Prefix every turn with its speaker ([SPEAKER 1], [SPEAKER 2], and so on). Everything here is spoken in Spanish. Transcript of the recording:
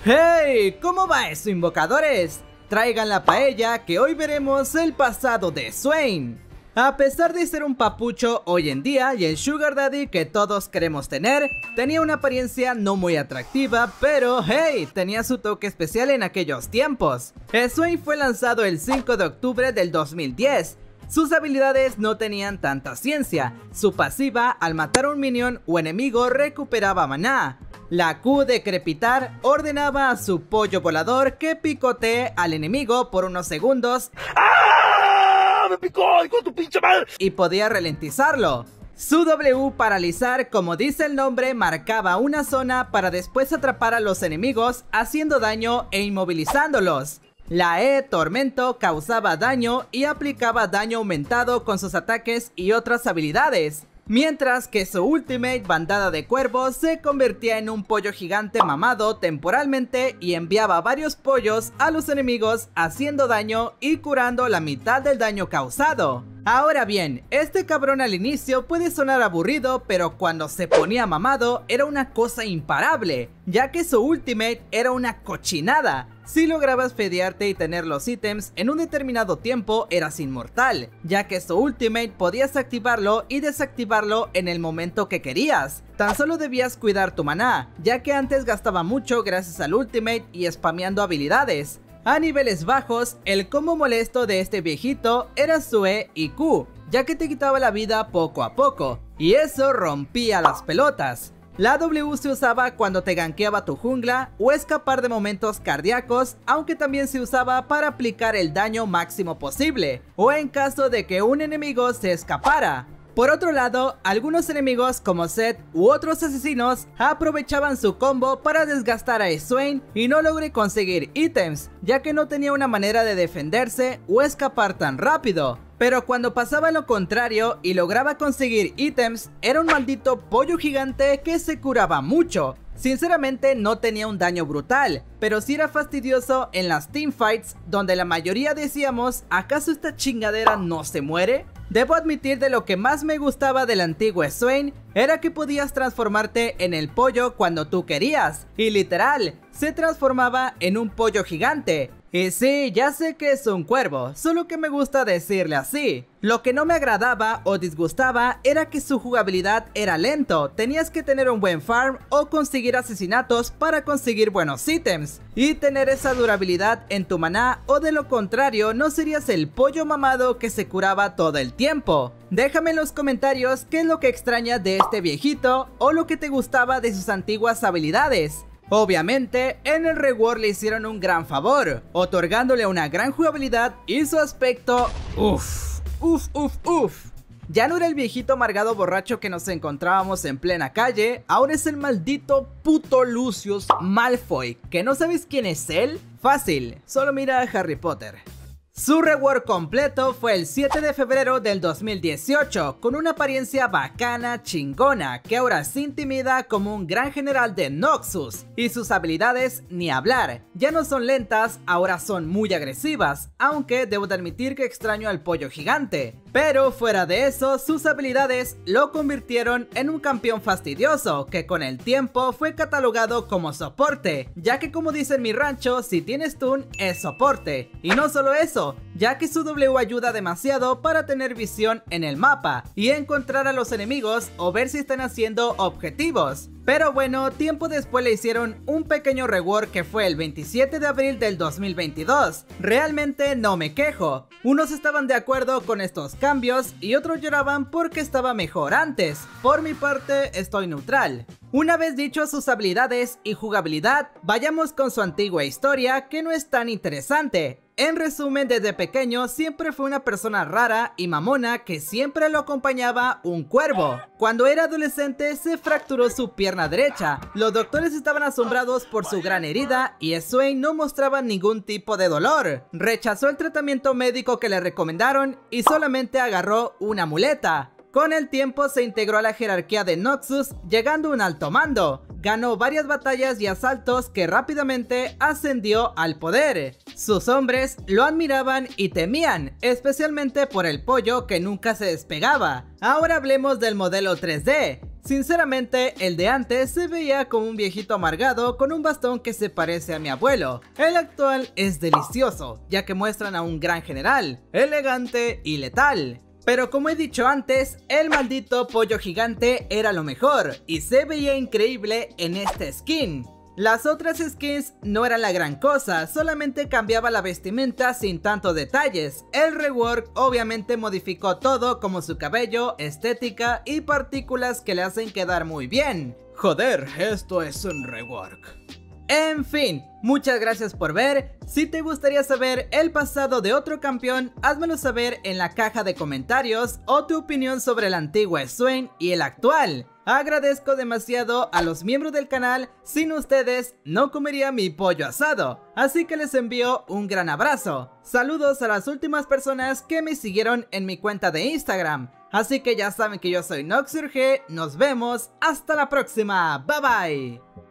[SPEAKER 1] ¡Hey! ¿Cómo va eso, invocadores? Traigan la paella que hoy veremos el pasado de Swain. A pesar de ser un papucho hoy en día y el sugar daddy que todos queremos tener, tenía una apariencia no muy atractiva, pero hey, tenía su toque especial en aquellos tiempos. Swain fue lanzado el 5 de octubre del 2010. Sus habilidades no tenían tanta ciencia. Su pasiva, al matar a un minion o enemigo, recuperaba maná. La Q de crepitar ordenaba a su pollo volador que picotee al enemigo por unos segundos.
[SPEAKER 2] ¡Ah! ¡Me picó! ¡Hijo de tu pinche madre!
[SPEAKER 1] Y podía ralentizarlo. Su W, paralizar, como dice el nombre, marcaba una zona para después atrapar a los enemigos haciendo daño e inmovilizándolos. La E, tormento, causaba daño y aplicaba daño aumentado con sus ataques y otras habilidades. Mientras que su ultimate, bandada de cuervos, se convertía en un pollo gigante mamado temporalmente y enviaba varios pollos a los enemigos haciendo daño y curando la mitad del daño causado. Ahora bien, este cabrón al inicio puede sonar aburrido, pero cuando se ponía mamado era una cosa imparable, ya que su ultimate era una cochinada. Si lograbas fedearte y tener los ítems en un determinado tiempo, eras inmortal, ya que su ultimate podías activarlo y desactivarlo en el momento que querías. Tan solo debías cuidar tu maná, ya que antes gastaba mucho gracias al ultimate y spameando habilidades. A niveles bajos, el combo molesto de este viejito era su E y Q, ya que te quitaba la vida poco a poco, y eso rompía las pelotas. La W se usaba cuando te gankeaba tu jungla o escapar de momentos cardíacos, aunque también se usaba para aplicar el daño máximo posible, o en caso de que un enemigo se escapara. Por otro lado, algunos enemigos como Zed u otros asesinos aprovechaban su combo para desgastar a Swain y no logré conseguir ítems, ya que no tenía una manera de defenderse o escapar tan rápido. Pero cuando pasaba lo contrario y lograba conseguir ítems, era un maldito pollo gigante que se curaba mucho. Sinceramente no tenía un daño brutal, pero sí era fastidioso en las teamfights donde la mayoría decíamos, ¿acaso esta chingadera no se muere? Debo admitir de lo que más me gustaba del antiguo Swain era que podías transformarte en el pollo cuando tú querías, y literal, se transformaba en un pollo gigante. Y sí, ya sé que es un cuervo, solo que me gusta decirle así. Lo que no me agradaba o disgustaba era que su jugabilidad era lento, tenías que tener un buen farm o conseguir asesinatos para conseguir buenos ítems y tener esa durabilidad en tu maná, o de lo contrario no serías el pollo mamado que se curaba todo el tiempo. Déjame en los comentarios qué es lo que extrañas de este viejito o lo que te gustaba de sus antiguas habilidades. Obviamente, en el rework le hicieron un gran favor, otorgándole una gran jugabilidad y su aspecto, uff. Ya no era el viejito amargado borracho que nos encontrábamos en plena calle, ahora es el maldito puto Lucius Malfoy. ¿Que no sabes quién es él? Fácil, solo mira a Harry Potter. Su rework completo fue el 7 de febrero del 2018, con una apariencia bacana, chingona, que ahora se intimida como un gran general de Noxus, y sus habilidades ni hablar, ya no son lentas, ahora son muy agresivas, aunque debo de admitir que extraño al pollo gigante. Pero fuera de eso, sus habilidades lo convirtieron en un campeón fastidioso, que con el tiempo fue catalogado como soporte, ya que como dice en mi rancho, si tienes stun es soporte, y no solo eso, ya que su W ayuda demasiado para tener visión en el mapa y encontrar a los enemigos o ver si están haciendo objetivos. Pero bueno, tiempo después le hicieron un pequeño rework que fue el 27 de abril del 2022. Realmente no me quejo. Unos estaban de acuerdo con estos cambios y otros lloraban porque estaba mejor antes. Por mi parte, estoy neutral. Una vez dicho sus habilidades y jugabilidad, vayamos con su antigua historia, que no es tan interesante. En resumen, desde pequeño siempre fue una persona rara y mamona que siempre lo acompañaba un cuervo. Cuando era adolescente se fracturó su pierna derecha. Los doctores estaban asombrados por su gran herida y Swain no mostraba ningún tipo de dolor. Rechazó el tratamiento médico que le recomendaron y solamente agarró una muleta. Con el tiempo se integró a la jerarquía de Noxus, llegando a un alto mando. Ganó varias batallas y asaltos que rápidamente ascendió al poder. Sus hombres lo admiraban y temían, especialmente por el pollo que nunca se despegaba. Ahora hablemos del modelo 3D. Sinceramente, el de antes se veía como un viejito amargado con un bastón que se parece a mi abuelo. El actual es delicioso, ya que muestran a un gran general, elegante y letal. Pero como he dicho antes, el maldito pollo gigante era lo mejor y se veía increíble en esta skin. Las otras skins no eran la gran cosa, solamente cambiaba la vestimenta sin tantos detalles. El rework obviamente modificó todo, como su cabello, estética y partículas que le hacen quedar muy bien. Joder, esto es un rework. En fin, muchas gracias por ver. Si te gustaría saber el pasado de otro campeón, házmelo saber en la caja de comentarios o tu opinión sobre el antiguo Swain y el actual. Agradezco demasiado a los miembros del canal, sin ustedes no comería mi pollo asado, así que les envío un gran abrazo. Saludos a las últimas personas que me siguieron en mi cuenta de Instagram, así que ya saben que yo soy Noxurg, nos vemos hasta la próxima, bye bye.